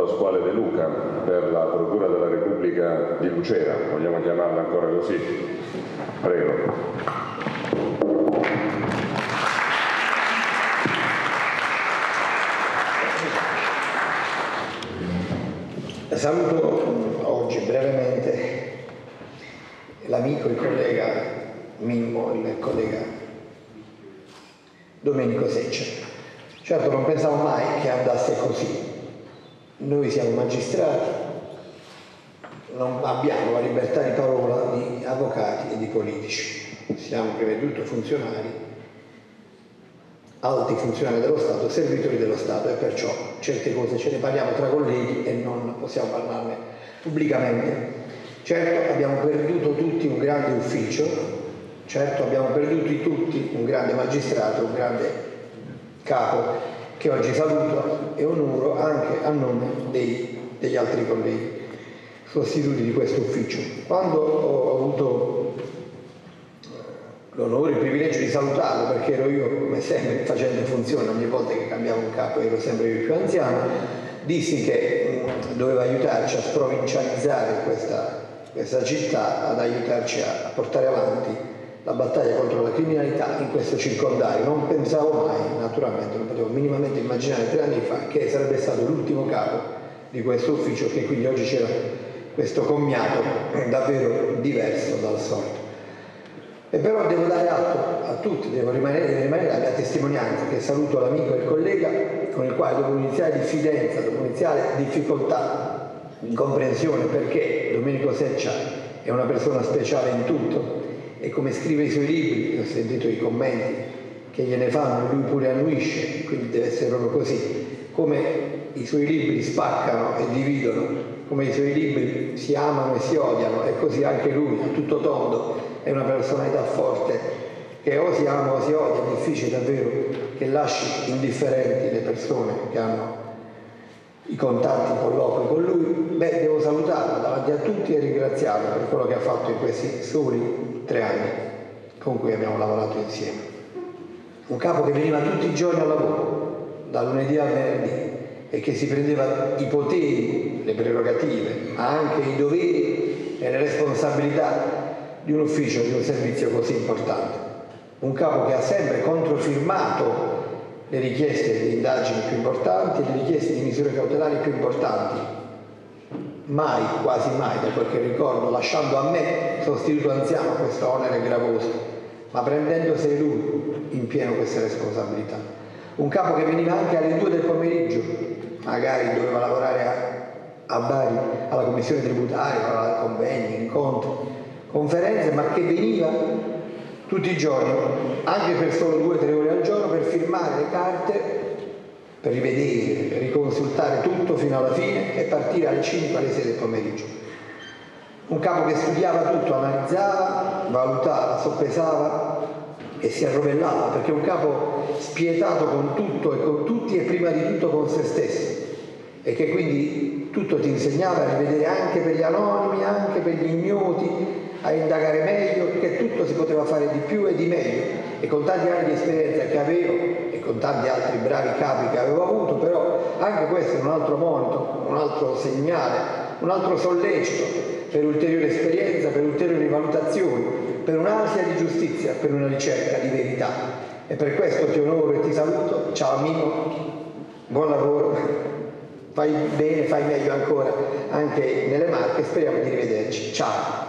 Pasquale De Luca per la Procura della Repubblica di Lucera. Vogliamo chiamarla ancora così? Prego. Saluto oggi brevemente l'amico, il collega Mimmo, il collega Domenico Seccia. Certo, non pensavo mai che andasse così. Noi siamo magistrati, non abbiamo la libertà di parola di avvocati e di politici. Siamo prima di tutto funzionari, alti funzionari dello Stato, servitori dello Stato, e perciò certe cose ce ne parliamo tra colleghi e non possiamo parlarne pubblicamente. Certo, abbiamo perduto tutti un grande ufficio, certo abbiamo perduto tutti un grande magistrato, un grande capo, che oggi saluto e onoro anche a nome degli altri colleghi sostituti di questo ufficio. Quando ho avuto l'onore, il privilegio di salutarlo, perché ero io, come sempre, facendo funzione, ogni volta che cambiavo un capo ero sempre il più anziano, dissi che doveva aiutarci a sprovincializzare questa città, ad aiutarci a portare avanti la battaglia contro la criminalità in questo circondario. Non pensavo mai, naturalmente, non potevo minimamente immaginare 3 anni fa che sarebbe stato l'ultimo capo di questo ufficio, che quindi oggi c'era questo commiato davvero diverso dal solito. E però devo dare atto a tutti, deve rimanere la mia testimonianza, che saluto l'amico e il collega con il quale dopo un'iniziale diffidenza, dopo un'iniziale difficoltà, incomprensione, perché Domenico Seccia è una persona speciale in tutto e come scrive i suoi libri, ho sentito i commenti che gliene fanno, lui pure annuisce, quindi deve essere proprio così, come i suoi libri spaccano e dividono, come i suoi libri si amano e si odiano, e così anche lui, a tutto tondo, è una personalità forte che o si ama o si odia. È difficile davvero che lasci indifferenti le persone che hanno i contatti, i colloqui con lui. Devo salutarlo davanti a tutti e ringraziarlo per quello che ha fatto in questi soli 3 anni con cui abbiamo lavorato insieme. Un capo che veniva tutti i giorni al lavoro, da lunedì a venerdì, e che si prendeva i poteri, le prerogative, ma anche i doveri e le responsabilità di un ufficio, di un servizio così importante. Un capo che ha sempre controfirmato le richieste di indagini più importanti e le richieste di misure cautelari più importanti. Mai, quasi mai, da quel che ricordo, lasciando a me, sostituto anziano, questo onere gravoso, ma prendendosene lui in pieno queste responsabilità. Un capo che veniva anche alle 2 del pomeriggio, magari doveva lavorare a Bari, alla commissione tributaria, convegni, incontri, conferenze, ma che veniva tutti i giorni, anche per solo 2 o 3 ore al giorno, per firmare le carte, per rivedere, per riconsultare tutto fino alla fine e partire alle 5, alle 6 del pomeriggio. Un capo che studiava tutto, analizzava, valutava, soppesava e si arrovellava, perché un capo spietato con tutto e con tutti e prima di tutto con se stesso, e che quindi tutto ti insegnava a rivedere anche per gli anonimi, anche per gli ignoti, a indagare meglio, che tutto si poteva fare di più e di meglio. E con tanti anni di esperienza che avevo e con tanti altri bravi capi che avevo avuto, però anche questo è un altro monito, un altro segnale, un altro sollecito per ulteriore esperienza, per ulteriori valutazioni, per un'ansia di giustizia, per una ricerca di verità. E per questo ti onoro e ti saluto. Ciao amico, buon lavoro, fai bene, fai meglio ancora anche nelle Marche, speriamo di rivederci. Ciao.